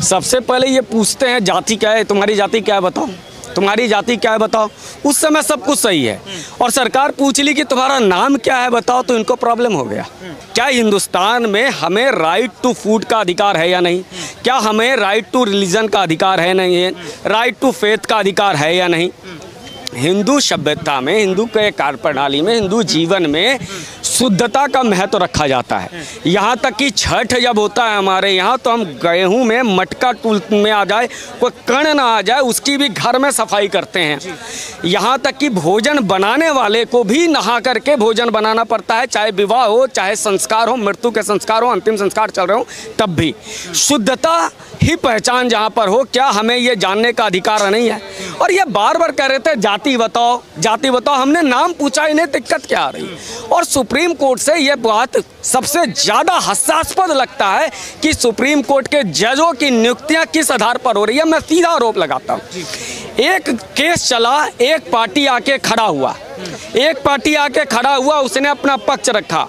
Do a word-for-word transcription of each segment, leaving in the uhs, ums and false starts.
सबसे पहले ये पूछते हैं जाति क्या है, तुम्हारी जाति क्या है बताओ, तुम्हारी जाति क्या है बताओ। उस समय सब कुछ सही है और सरकार पूछ ली कि तुम्हारा नाम क्या है बताओ, तो इनको प्रॉब्लम हो गया। क्या हिंदुस्तान में हमें राइट टू फूड का अधिकार है या नहीं? क्या हमें राइट टू रिलीजन का अधिकार है नहीं है? राइट टू फेथ का अधिकार है या नहीं? हिंदू सभ्यता में, हिंदू के कार्य प्रणाली में, हिंदू जीवन में शुद्धता का महत्व रखा जाता है। यहाँ तक कि छठ जब होता है हमारे यहाँ, तो हम गेहूँ में मटका टूल में आ जाए, कोई कण ना आ जाए, उसकी भी घर में सफाई करते हैं। यहाँ तक कि भोजन बनाने वाले को भी नहा करके भोजन बनाना पड़ता है, चाहे विवाह हो, चाहे संस्कार हो, मृत्यु के संस्कार हो, अंतिम संस्कार चल रहे हो, तब भी शुद्धता ही पहचान जहाँ पर हो। क्या हमें ये जानने का अधिकार नहीं है? और ये बार बार कह रहे थे जाति बताओ, जाति बताओ, हमने नाम पूछा, इन्हें दिक्कत क्या आ रही? और सुप्रीम कोर्ट से ये बात सबसे ज़्यादा हास्यास्पद लगता है कि सुप्रीम कोर्ट के जजों की नियुक्तियां किस आधार पर हो रही है। मैं सीधा आरोप लगाता हूँ, एक केस चला, एक पार्टी आके खड़ा हुआ, एक पार्टी आके खड़ा हुआ, उसने अपना पक्ष रखा।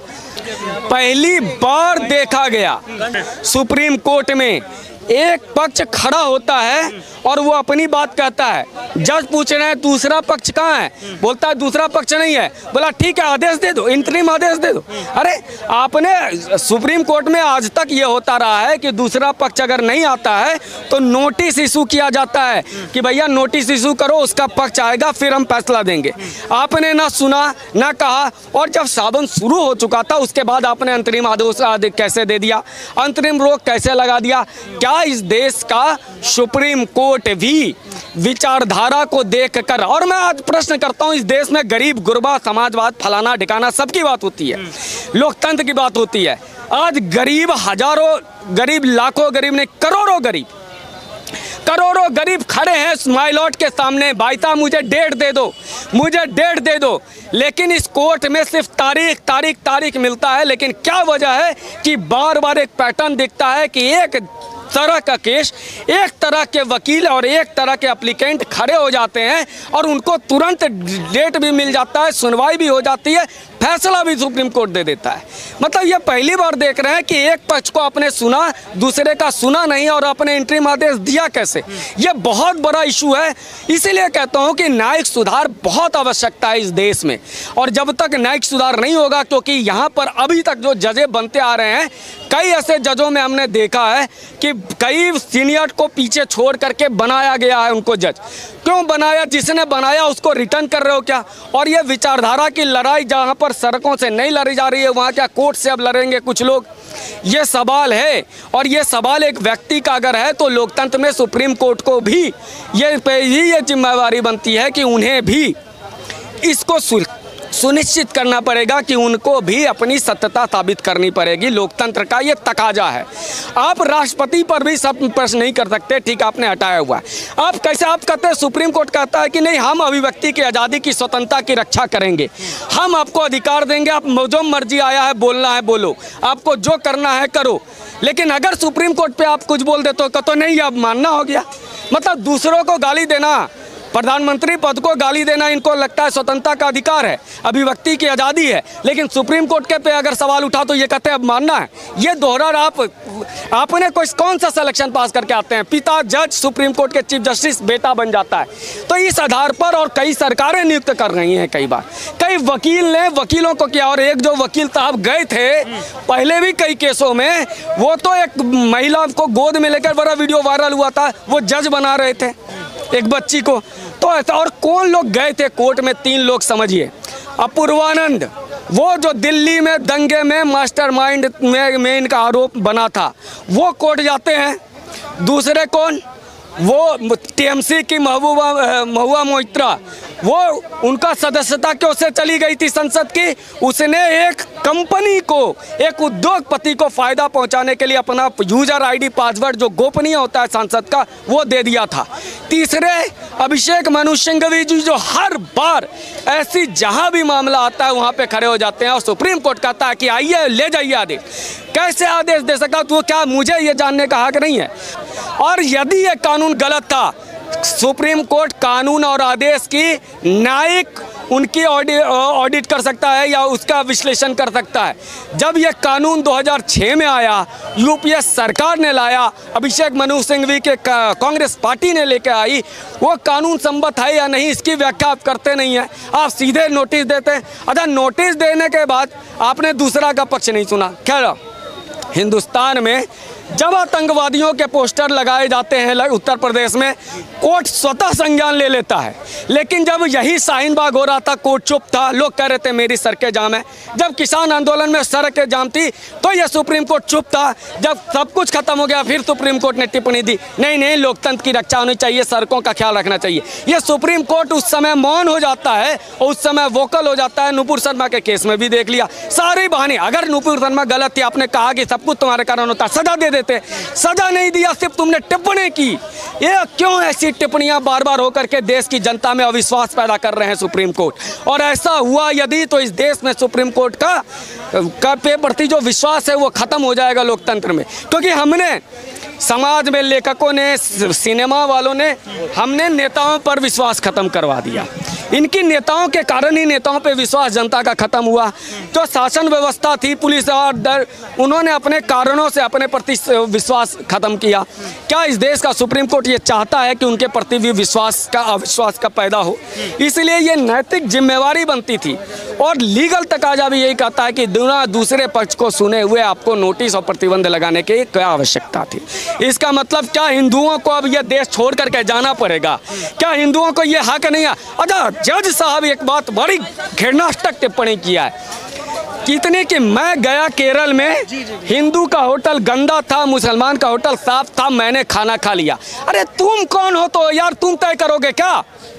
पहली बार देखा गया सुप्रीम कोर्ट में एक पक्ष खड़ा होता है और वो अपनी बात कहता है। जज पूछ रहे हैं दूसरा पक्ष कहाँ है, बोलता है दूसरा पक्ष नहीं है। बोला ठीक है आदेश दे दो, इंतरिम आदेश दे दो। अरे आपने सुप्रीम कोर्ट में आज तक ये होता रहा है कि दूसरा पक्ष अगर नहीं आता है तो नोटिस इशू किया जाता है कि भैया नोटिस इशू करो, उसका पक्ष आएगा फिर हम फैसला देंगे। आपने ना सुना ना कहा, और जब सावन शुरू हो चुका था उसके बाद आपने अंतरिम आदेश कैसे दे दिया, अंतरिम रोक कैसे लगा दिया? क्या इस देश का सुप्रीम कोर्ट भी विचारधारा को देखकर, और मैं आज प्रश्न करता हूं, इस देश में गरीब गुरबा समाजवाद फलाना ठिकाना सबकी बात होती है, लोकतंत्र की बात होती है। आज गरीब हजारों गरीब, लाखों गरीब ने करोड़ों गरीब करोड़ों गरीब खड़े हैं माइलॉट के सामने, भाईता मुझे डेट दे दो, मुझे डेट दे दो। लेकिन इस कोर्ट में सिर्फ तारीख तारीख तारीख मिलता है। लेकिन क्या वजह है कि बार बार एक पैटर्न दिखता है कि एक तरह का केस, एक तरह के वकील और एक तरह के एप्लीकेंट खड़े हो जाते हैं और उनको तुरंत डेट भी मिल जाता है, सुनवाई भी हो जाती है, फैसला भी सुप्रीम कोर्ट दे देता है। मतलब ये पहली बार देख रहे हैं कि एक पक्ष को आपने सुना, दूसरे का सुना नहीं, और आपने इंटरिम आदेश दिया कैसे? ये बहुत बड़ा इशू है। इसीलिए कहता हूँ कि न्यायिक सुधार बहुत आवश्यकता है इस देश में, और जब तक न्यायिक सुधार नहीं होगा, क्योंकि यहाँ पर अभी तक जो जजें बनते आ रहे हैं, कई ऐसे जजों में हमने देखा है कि कई सीनियर को पीछे छोड़ करके बनाया गया है उनको जज। क्यों बनाया? जिसने बनाया उसको रिटर्न कर रहे हो क्या? और ये विचारधारा की लड़ाई जहाँ पर सड़कों से नहीं लड़ी जा रही है, वहाँ क्या कोर्ट से अब लड़ेंगे कुछ लोग? ये सवाल है, और ये सवाल एक व्यक्ति का अगर है तो लोकतंत्र में सुप्रीम कोर्ट को भी ये पे ही ये जिम्मेवारी बनती है कि उन्हें भी इसको सुनिश्चित करना पड़ेगा कि उनको भी अपनी सत्यता साबित करनी पड़ेगी। लोकतंत्र का ये तकाजा है। आप राष्ट्रपति पर भी सब प्रश्न नहीं कर सकते, ठीक आपने हटाया हुआ है। आप कैसे आप कहते हैं, सुप्रीम कोर्ट कहता है कि नहीं हम अभिव्यक्ति की आज़ादी की स्वतंत्रता की रक्षा करेंगे, हम आपको अधिकार देंगे, आप जो मर्जी आया है बोलना है बोलो, आपको जो करना है करो। लेकिन अगर सुप्रीम कोर्ट पर आप कुछ बोल देते हो तो नहीं, अब मानना हो गया। मतलब दूसरों को गाली देना, प्रधानमंत्री पद को गाली देना इनको लगता है स्वतंत्रता का अधिकार है, अभिव्यक्ति की आज़ादी है। लेकिन सुप्रीम कोर्ट के पे अगर सवाल उठा तो ये कहते हैं अब मानना है। ये दोहरा आप आपने कोई कौन सा सिलेक्शन पास करके आते हैं? पिता जज, सुप्रीम कोर्ट के चीफ जस्टिस बेटा बन जाता है। तो इस आधार पर, और कई सरकारें नियुक्त कर रही हैं, कई बार कई वकील ने वकीलों को किया। और एक जो वकील साहब गए थे पहले भी कई केसों में, वो तो एक महिला को गोद में लेकर बड़ा वीडियो वायरल हुआ था, वो जज बना रहे थे एक बच्ची को। तो ऐसा, और कौन लोग गए थे कोर्ट में? तीन लोग समझिए। अपूर्वानंद, वो जो दिल्ली में दंगे में मास्टरमाइंड में, में इनका आरोप बना था, वो कोर्ट जाते हैं। दूसरे कौन? वो टीएमसी की महबूबा महुआ मोइत्रा, वो उनका सदस्यता क्यों से चली गई थी संसद की? उसने एक कंपनी को, एक उद्योगपति को फायदा पहुंचाने के लिए अपना यूजर आईडी पासवर्ड जो गोपनीय होता है सांसद का, वो दे दिया था। तीसरे अभिषेक मनु सिंघवी जी, जो हर बार ऐसी जहां भी मामला आता है वहां पे खड़े हो जाते हैं और सुप्रीम कोर्ट कहता है कि आइए ले जाइए आदेश। कैसे आदेश दे सकता? तो क्या मुझे ये जानने का हक नहीं है? और यदि ये कानून गलत था, सुप्रीम कोर्ट कानून और आदेश की न्यायिक उनकी ऑडिट कर सकता है या उसका विश्लेषण कर सकता है। जब यह कानून दो हज़ार छह में आया, यूपीए सरकार ने लाया, अभिषेक मनु सिंघवी के कांग्रेस पार्टी ने लेकर आई, वो कानून संबद्ध है या नहीं इसकी व्याख्या आप करते नहीं है, आप सीधे नोटिस देते हैं। अच्छा, नोटिस देने के बाद आपने दूसरा का पक्ष नहीं सुना। खैर, हिंदुस्तान में जब आतंकवादियों के पोस्टर लगाए जाते हैं उत्तर प्रदेश में, कोर्ट स्वतः संज्ञान ले लेता है। लेकिन जब यही शाहीन बाग हो रहा था, कोर्ट चुप था, लोग कह रहे थे मेरी सड़कें जाम है। जब किसान आंदोलन में सड़कें जाम थी तो यह सुप्रीम कोर्ट चुप था। जब सब कुछ खत्म हो गया फिर सुप्रीम कोर्ट ने टिप्पणी दी, नहीं नहीं लोकतंत्र की रक्षा होनी चाहिए, सड़कों का ख्याल रखना चाहिए। यह सुप्रीम कोर्ट उस समय मौन हो जाता है और उस समय वोकल हो जाता है। नुपुर शर्मा के केस में भी देख लिया, सारे बहाने। अगर नुपुर शर्मा गलत थी, आपने कहा कि सब कुछ तुम्हारे कारण होता, सजा दे देते, सजा नहीं दिया, सिर्फ तुमने टिप्पणी की। ये क्यों ऐसी टिप्पणियां बार बार होकर के देश की जनता में अविश्वास पैदा कर रहे हैं सुप्रीम कोर्ट। और ऐसा हुआ यदि तो इस देश में सुप्रीम कोर्ट का का पे प्रति जो विश्वास है वो खत्म हो जाएगा लोकतंत्र में। क्योंकि हमने समाज में, लेखकों ने, सिनेमा वालों ने, हमने नेताओं पर विश्वास खत्म करवा दिया। इनकी नेताओं के कारण ही नेताओं पे विश्वास जनता का खत्म हुआ। जो शासन व्यवस्था थी, पुलिस और डर, उन्होंने अपने कारणों से अपने प्रति विश्वास खत्म किया। क्या इस देश का सुप्रीम कोर्ट ये चाहता है कि उनके प्रति भी विश्वास का अविश्वास का पैदा हो? इसलिए ये नैतिक जिम्मेवारी बनती थी और लीगल तकाजा भी यही कहता है कि दूसरे पक्ष को सुने हुए आपको नोटिस और प्रतिबंध लगाने की क्या आवश्यकता थी। इसका मतलब क्या हिंदुओं को अब यह देश छोड़ करके जाना पड़ेगा? क्या हिंदुओं को यह हक नहीं है? अच्छा, जज साहब एक बात बड़ी घृणास्पद टिप्पणी किया है, कितने कि मैं गया केरल में, हिंदू का होटल गंदा था, मुसलमान का होटल साफ था, मैंने खाना खा लिया। अरे तुम कौन हो तो यार, तुम तय करोगे क्या?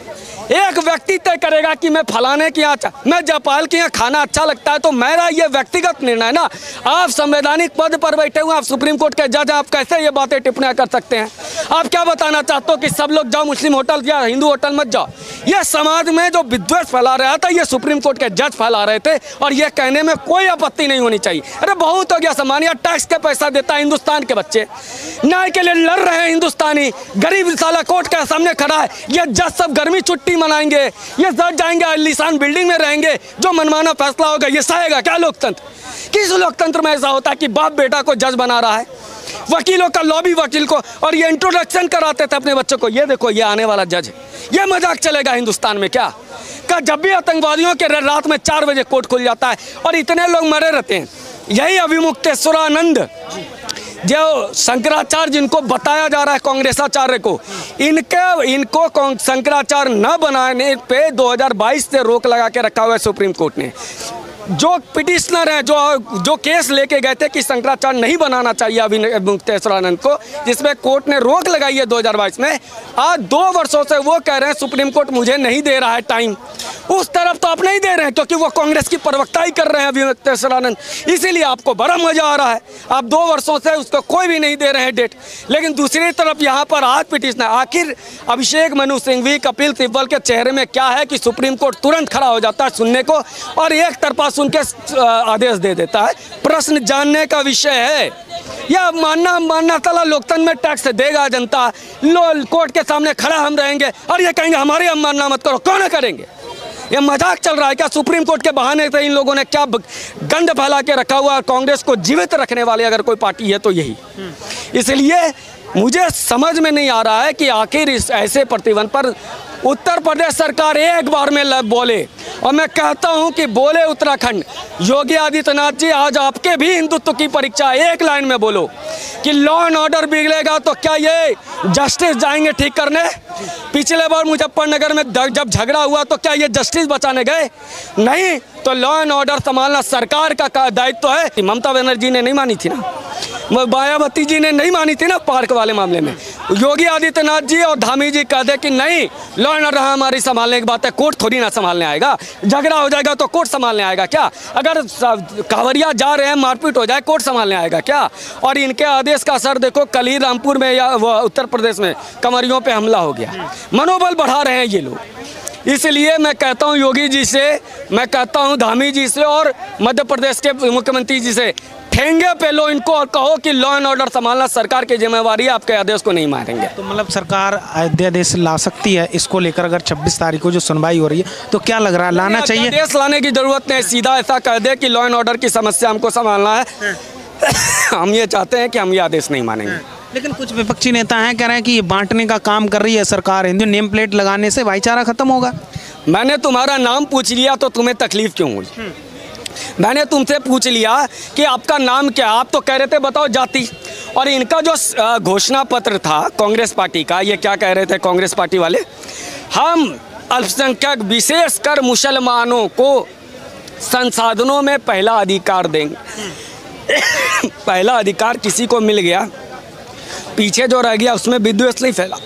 एक व्यक्ति तय करेगा कि मैं फलाने के यहाँ, मैं जयपाल के यहाँ खाना अच्छा लगता है, तो मेरा ये व्यक्तिगत निर्णय ना। आप संवैधानिक पद पर बैठे हुए, आप सुप्रीम कोर्ट के जज, आप कैसे ये बातें टिप्पणियाँ कर सकते हैं? आप क्या बताना चाहते हो कि सब लोग जाओ मुस्लिम होटल या हिंदू होटल मत जाओ? यह समाज में जो विद्वेष फैला रहा था, ये सुप्रीम कोर्ट के जज फैला रहे थे और यह कहने में कोई आपत्ति नहीं होनी चाहिए। अरे बहुत हो गया सामान्य, टैक्स का पैसा देता है हिंदुस्तान के बच्चे, न्याय के लिए लड़ रहे हैं हिंदुस्तानी, गरीब साला कोर्ट के सामने खड़ा है। ये जज सब गर्मी छुट्टी मनाएंगे, ये जज जाएंगे आलीशान बिल्डिंग में रहेंगे, जो मनमाना फैसला होगा ये सहेगा क्या लोकतंत्र? किस लोकतंत्र में ऐसा होता है कि बाप बेटा को जज बना रहा है, वकीलों का लॉबी वकील को, और ये इंट्रोडक्शन कराते थे अपने बच्चों को, ये देखो ये आने वाला जज है। ये मजाक चलेगा हिंदुस्तान में क्या? का जब भी आतंकवादियों के रात में चार बजे कोर्ट खुल जाता है और इतने लोग मरे रहते हैं। यही अभिमुक्तेश्वरानंद जो शंकराचार्य जिनको बताया जा रहा है कांग्रेसाचार्य को, इनके इनको शंकराचार्य न बनाने पे दो हज़ार बाईस से रोक लगा के रखा हुआ है सुप्रीम कोर्ट ने। जो पिटिशनर हैं, जो जो केस लेके गए थे कि शंकराचार्य नहीं बनाना चाहिए अभिमुक्तेश्वरानंद को, जिसमें कोर्ट ने रोक लगाई है दो हज़ार बाईस में, आज दो वर्षों से वो कह रहे हैं सुप्रीम कोर्ट मुझे नहीं दे रहा है टाइम। उस तरफ तो आप नहीं दे रहे हैं क्योंकि वो कांग्रेस की प्रवक्ता ही कर रहे हैं अभिमुक्तेश्वरानंद, इसीलिए आपको बड़ा मजा आ रहा है। आप दो वर्षों से उसको कोई भी नहीं दे रहे हैं डेट। लेकिन दूसरी तरफ यहाँ पर आज पिटिशनर, आखिर अभिषेक मनु सिंघवी, कपिल सिब्बल के चेहरे में क्या है कि सुप्रीम कोर्ट तुरंत खड़ा हो जाता है सुनने को और एक तरफा सुन के आदेश दे देता है। प्रश्न जानने का विषय है, या मानना मानना तला लोकतंत्र में टैक्स देगा जनता, लो कोर्ट के सामने खड़ा हम रहेंगे और ये कहेंगे हमारे हम मानना मत करो, कौन करेंगे? ये मजाक चल रहा है क्या? सुप्रीम कोर्ट के बहाने से इन लोगों ने क्या गंद फैला के रखा हुआ है। कांग्रेस को जीवित रखने वाली अगर कोई पार्टी है तो यही। इसलिए मुझे समझ में नहीं आ रहा है कि आखिर इस ऐसे प्रतिबंध पर उत्तर प्रदेश सरकार एक बार में बोले, और मैं कहता हूं कि बोले उत्तराखंड, योगी आदित्यनाथ जी आज आपके भी हिंदुत्व की परीक्षा, एक लाइन में बोलो कि लॉ एंड ऑर्डर बिगड़ेगा तो क्या ये जस्टिस जाएंगे ठीक करने? पिछले बार मुजफ्फरनगर में जब झगड़ा हुआ तो क्या ये जस्टिस बचाने गए? नहीं, तो लॉ एंड ऑर्डर संभालना सरकार का दायित्व है। ममता बनर्जी ने नहीं मानी थी ना, मायावती जी ने नहीं मानी थी ना पार्क वाले मामले में। योगी आदित्यनाथ जी और धामी जी कह दे कि नहीं, लॉ एंड ऑर्डर हमारी संभालने की बात है, कोर्ट थोड़ी ना संभालने आएगा। झगड़ा हो जाएगा तो कोर्ट संभालने आएगा क्या? अगर कांवरिया जा रहे हैं, मारपीट हो जाए, कोर्ट संभालने आएगा क्या? और इनके आदेश का असर देखो, कल ही रामपुर में या उत्तर प्रदेश में कंवरियों पे हमला हो गया। मनोबल बढ़ा रहे हैं ये लोग। इसलिए मैं कहता हूं योगी जी से, मैं कहता हूं धामी जी से और मध्य प्रदेश के मुख्यमंत्री जी से, ठेंगे पे लो इनको और कहो कि लॉ एंड ऑर्डर संभालना सरकार की जिम्मेवारी है, आपके आदेश को नहीं मारेंगे। तो मतलब सरकार अध्यादेश ला सकती है इसको लेकर, अगर छब्बीस तारीख को जो सुनवाई हो रही है तो क्या लग रहा है लाना चाहिए? अध्यादेश लाने की जरूरत नहीं, सीधा ऐसा कह दे कि लॉ एंड ऑर्डर की समस्या हमको संभालना है, हम ये चाहते हैं कि हम ये आदेश नहीं मानेंगे। लेकिन कुछ विपक्षी नेता हैं कह रहे हैं कि ये बांटने का काम कर रही है सरकार, हिंदू नेम प्लेट लगाने से भाईचारा खत्म होगा। मैंने तुम्हारा नाम पूछ लिया तो तुम्हें तकलीफ क्यों हुई? मैंने तुमसे पूछ लिया कि आपका नाम क्या है, आप तो कह रहे थे बताओ जाति। और इनका जो घोषणा पत्र था कांग्रेस पार्टी का, ये क्या कह रहे थे कांग्रेस पार्टी वाले, हम अल्पसंख्यक विशेषकर मुसलमानों को संसाधनों में पहला अधिकार देंगे। पहला अधिकार किसी को मिल गया, पीछे जो रह गया उसमें विद्वेष नहीं फैला,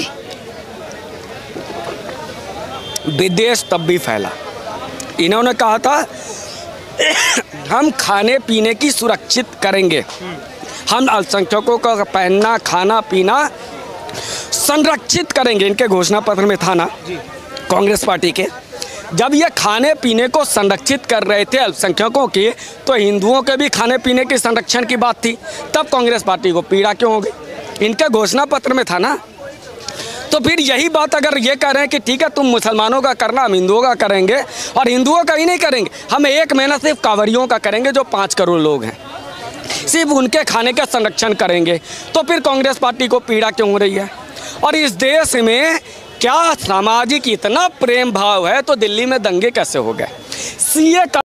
विद्वेष तब भी फैला। इन्होंने कहा था हम खाने पीने की सुरक्षित करेंगे, हम अल्पसंख्यकों का पहनना खाना पीना संरक्षित करेंगे, इनके घोषणा पत्र में था ना कांग्रेस पार्टी के। जब ये खाने पीने को संरक्षित कर रहे थे अल्पसंख्यकों के, तो हिंदुओं के भी खाने पीने के संरक्षण की बात थी, तब कांग्रेस पार्टी को पीड़ा क्यों हो गई? इनके घोषणा पत्र में था ना। तो फिर यही बात अगर ये कह रहे हैं कि ठीक है तुम मुसलमानों का करना, हम हिंदुओं का करेंगे, और हिंदुओं का ही नहीं करेंगे, हम एक महीना सिर्फ कांवरियों का करेंगे जो पाँच करोड़ लोग हैं, सिर्फ उनके खाने का संरक्षण करेंगे, तो फिर कांग्रेस पार्टी को पीड़ा क्यों हो रही है? और इस देश में क्या सामाजिक इतना प्रेम भाव है तो दिल्ली में दंगे कैसे हो गए? सीए का